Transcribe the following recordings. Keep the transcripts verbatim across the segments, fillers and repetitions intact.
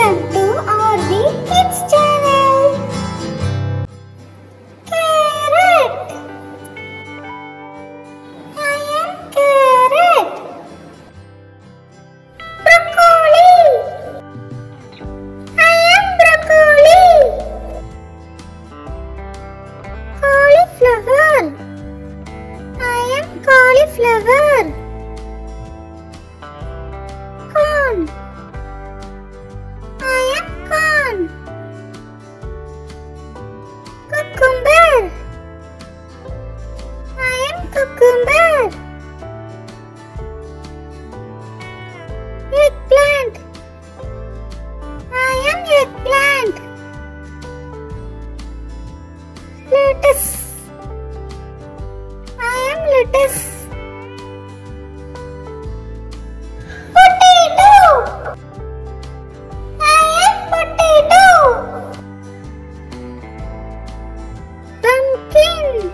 Welcome to our the Kids channel. Carrot. I am carrot. Broccoli. I am broccoli. Cauliflower. I am cauliflower. Corn. I am corn. Cucumber. I am cucumber. Eggplant. I am eggplant. Lettuce. I am lettuce. Potato. I am potato. Pumpkin.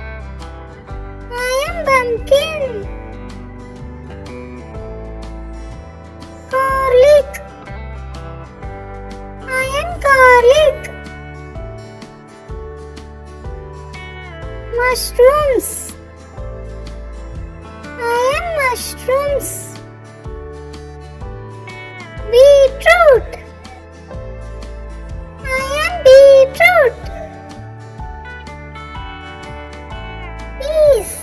I am pumpkin. Garlic. I am garlic. Mushrooms. I am mushrooms. Beetroot. I am beetroot. Bees.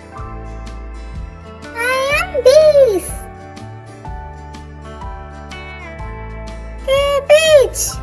I am bees. Cabbage.